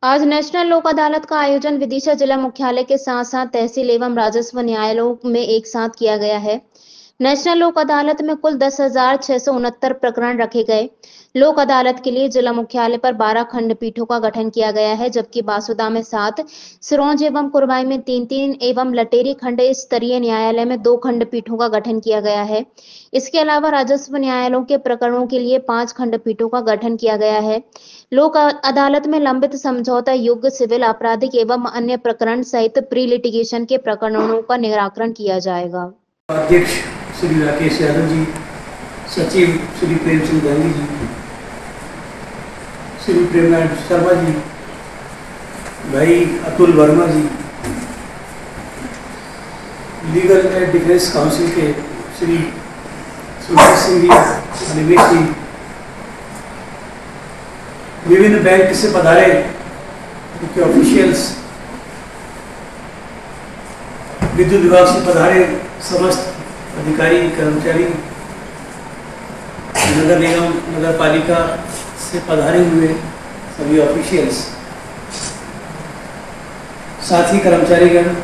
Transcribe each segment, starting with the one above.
आज नेशनल लोक अदालत का आयोजन विदिशा जिला मुख्यालय के साथ साथ तहसील एवं राजस्व न्यायालयों में एक साथ किया गया है। नेशनल लोक अदालत में कुल 10,669 प्रकरण रखे गए। लोक अदालत के लिए जिला मुख्यालय पर 12 खंडपीठों का गठन किया गया है, जबकि बासुदा में 7, सिरोंज एवं कुरवाई में 3-3 एवं लटेरी खंड स्तरीय न्यायालय में 2 खंडपीठों का गठन किया गया है। इसके अलावा राजस्व न्यायालयों के प्रकरणों के लिए 5 खंडपीठों का गठन किया गया है। लोक अदालत में लंबित समझौता युग, सिविल, आपराधिक एवं अन्य प्रकरण सहित प्री लिटिगेशन के प्रकरणों का निराकरण किया जाएगा। अध्यक्ष श्री राकेश यादव जी, सचिव श्री प्रेम सिंह गांधी जी, श्री प्रेमनाथ शर्मा जी, भाई Atul Verma ji, legal aid defence counsel के श्री सुनील सिंह जी, अनिमेश जी, विभिन्न बैंक से पधारे उनके ऑफिशियल्स, विद्युत विभाग से पधारे समस्त अधिकारी कर्मचारी, नगर निगम नगर पालिका से पधारे हुए सभी ऑफिशियल्स, साथ ही कर्मचारीगण,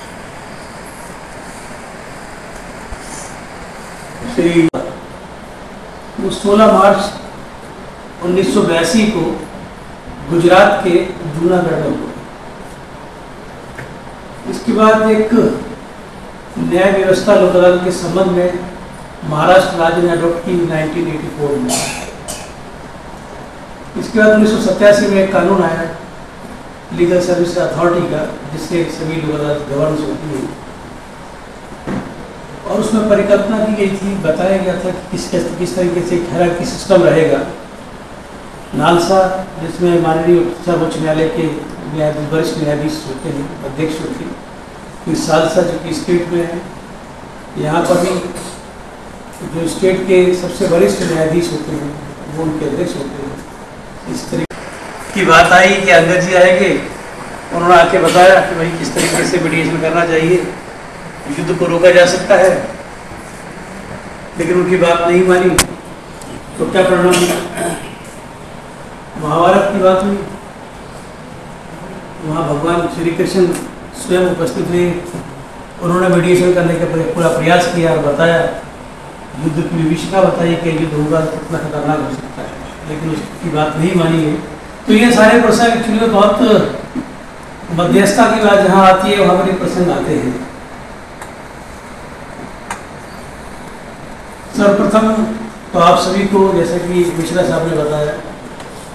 श्री 16 मार्च 1982 को गुजरात के जूनागढ़ में हुआ। इसके बाद एक न्याय व्यवस्था लोक अदालत के संबंध में महाराष्ट्र राज्य ने अडॉप्ट की 1984 में। इसके बाद 1987 में एक कानून आया लीगल सर्विस अथॉरिटी का, जिससे सभी लोक अदालत गवर्नेंस होती है, और उसमें परिकल्पना की गई थी, बताया गया था कि किस तरीके से हायरार्की सिस्टम रहेगा। नालसा, जिसमें माननीय सर्वोच्च न्यायालय के वरिष्ठ न्यायाधीश होते हैं, अध्यक्ष होते हैं, फिर सालसा जो कि स्टेट में है, यहाँ पर भी जो स्टेट के सबसे वरिष्ठ न्यायाधीश होते हैं वो उनके अध्यक्ष होते हैं। इस तरीके की बात आई कि अंगद जी आएंगे, उन्होंने आके बताया कि भाई किस तरीके से मीडिएशन करना चाहिए, युद्ध को रोका जा सकता है, लेकिन उनकी बात नहीं मानी तो क्या परिणाम? महाभारत की बात हुई, वहाँ भगवान श्री कृष्ण स्वयं उपस्थित हुए, उन्होंने मीडिएशन करने का पूरा प्रयास किया और बताया, युद्ध की विभीषिका बताई कि युद्ध होगा तो कितना खतरनाक हो सकता है, लेकिन उसकी बात नहीं मानी है। तो ये सारे प्रसंग एक्चुअली बहुत मध्यस्थता की बात जहाँ आती है वहाँ पर ये प्रसंग आते हैं। सर्वप्रथम तो आप सभी को, जैसा कि मिश्रा साहब ने बताया,